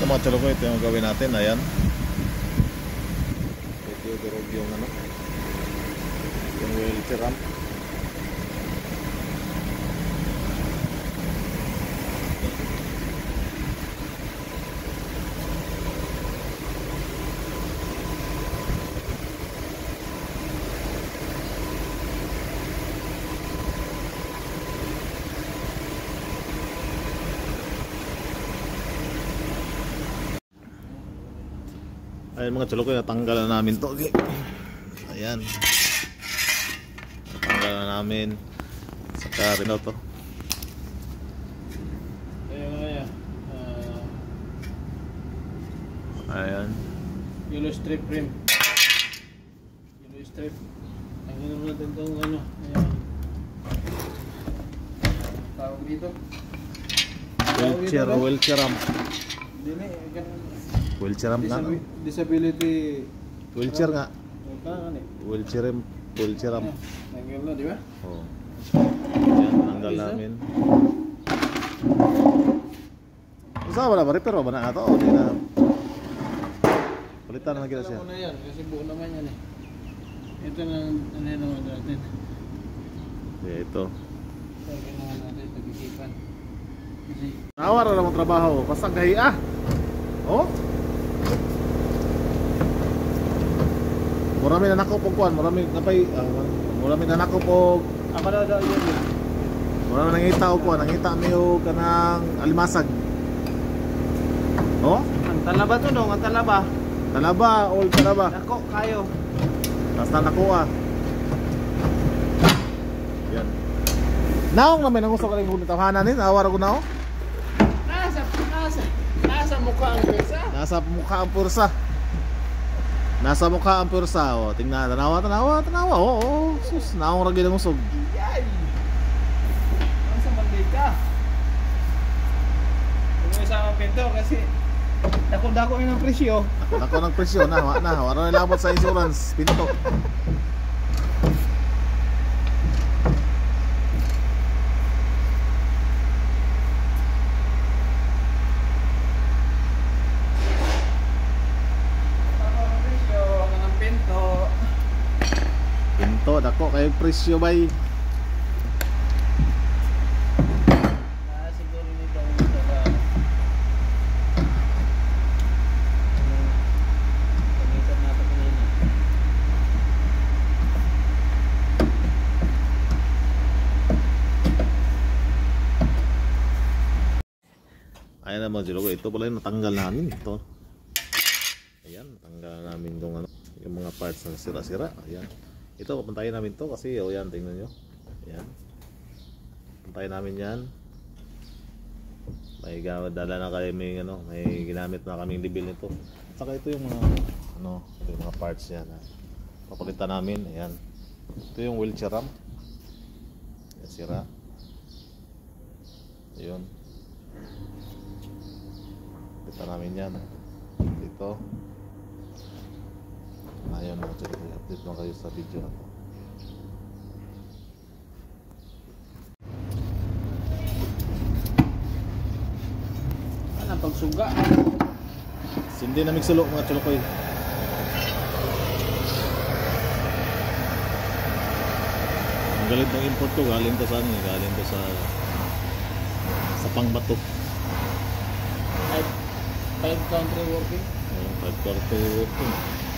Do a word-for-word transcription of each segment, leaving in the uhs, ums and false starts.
Ito mga chalo ko, ito yung gawin natin. Ayan. Ito yung durog yung ano, yung wheelchair ramp. Ayan mga chalo ko, natanggal na namin to. Okay. Ayan, natanggal na namin. Saka rin to. Ayan, ayan. Uh, Ayan. Yellow strip rim. Yellow strip. Ang inom natin itong ano. Ayan. Tawag dito. Wheelchair, wheelchair ramp. Dili, ganun. Wheelchair ramp nga. Disabi- disability. Wheelchair nga. Ano ka eh? Wheelchair ramp. Wheelchair ramp. Nanggal na, di ba? Oo. Ayan, tanggal namin. Saan wala ba? Repair ba na ito? O di na? Palitan na kita siya. Alam mo na yan, kasi buo naman yan eh. Ito na, ano yan naman natin. Yeah, ito. Lagi naman natin, pag-isipan. Kasi, Nawara na mong trabaho. Pasang gahi ah. Oh? Marami na nako pog kuan, marami napay ah, marami na nako pog ako na daw yun yun. marami nangita og kuan, nangita mi og kanang alimasag. Oh? Ang talaba to dong, ang talaba. Talaba, all talaba. Ako, kayo. Tas na nakuha. Yan. Naong naman ang gusto ko ring gunit tahanan ni, nawara ko na oh. Nasa, nasa, nasa mukha ang pesa. Nasa mukha ang pursa. Nasa mukha ang pursa. O, tingnan. Tanawa, tanawa, tanawa. Oo, oh, sus. Naong ragi ng usog. Yay! Nasa manday ka. Huwag mo isama pinto kasi dako-dako yun ang presyo. Ako, ako ng presyo. Na, na. Wala na labot sa insurance. Pinto. Pinto, dako kayo presyo bay. Ah, siguro nito ang ito ba? Pag-isap natin kanina. Ayan na mga jilogo. Ito pala yung natanggal namin. Ito. Ayan, natanggal namin yung, ano, yung mga parts na sira-sira. Ayan. Ito, papuntahin namin to kasi, o yan, tingnan nyo. Ayan. Papuntahin namin yan. May dala na kayo, may, ano, may ginamit na kaming libil nito. Saka ito yung mga, ano, ito yung mga parts yan. Ha. Papalitan namin, ayan. Ito yung wheelchair ramp. Ayan, sira. Ayun. Papalitan namin yan. Ito. Ayan mga chalo, update lang kayo sa video na to. Ano, pagsuga? Sindi na migsulo mga chalo ko eh. Ang galit ng import ko, galing to sa ano, galing to sa sa pangbato. Five, five country working? Ayun, five quarter working.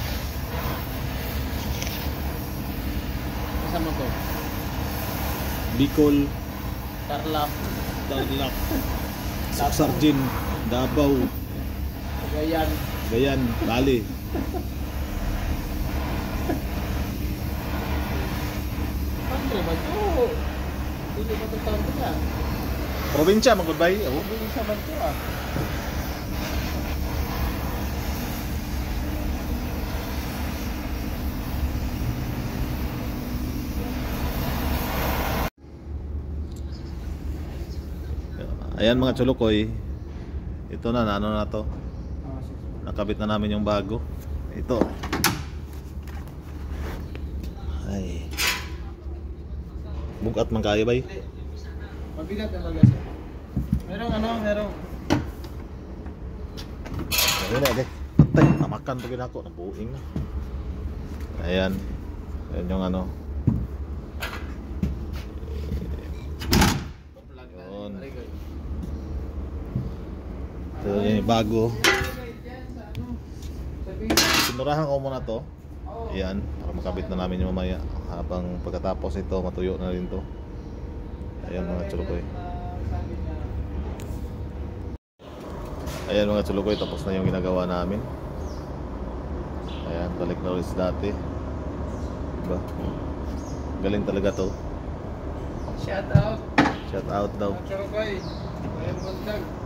Kasama to? Bicol, Tarlac, Tarlac, Sargin, Davao, Cagayan. Gayan, Bali. Country ba ito? Hindi ba ito country ah? Probinsya, mag-goodbye. Oh. Hindi sa ba ito ah? Ayan mga chulukoy. Ito na, ano na to. Nakabit na namin yung bago. Ito. Ay. Bugat man kayo bay. Mabigat na talaga siya. Merong ano, merong Ayun na, okay. Patay, tamakan to ginako, nabuing na. Ayan. Ayan yung ano. Yun. Ito yung bago. Sinurahan ko muna to. Ayan, para makabit na namin yung mamaya. Habang pagkatapos ito, matuyo na rin to. Ayan mga chulukoy. Ayan mga chulukoy, tapos na yung ginagawa namin. Ayan, balik na ulit sa dati. Diba? Galing talaga to. Shout out. Shout out daw. Churukay. Ayan, bundag.